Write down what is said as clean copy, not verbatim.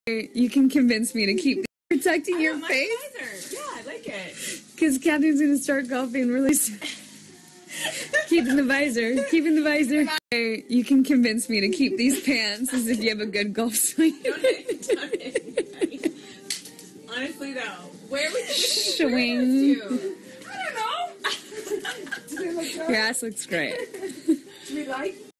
You can convince me to keep protecting your face. Visor. Yeah, I like it. Because Katheryn's going to start golfing really soon. Keeping the visor. Keeping the visor. You can convince me to keep these pants as if you have a good golf swing. Honestly, though, where would you Swing. I don't know. Your ass looks great. Do we like?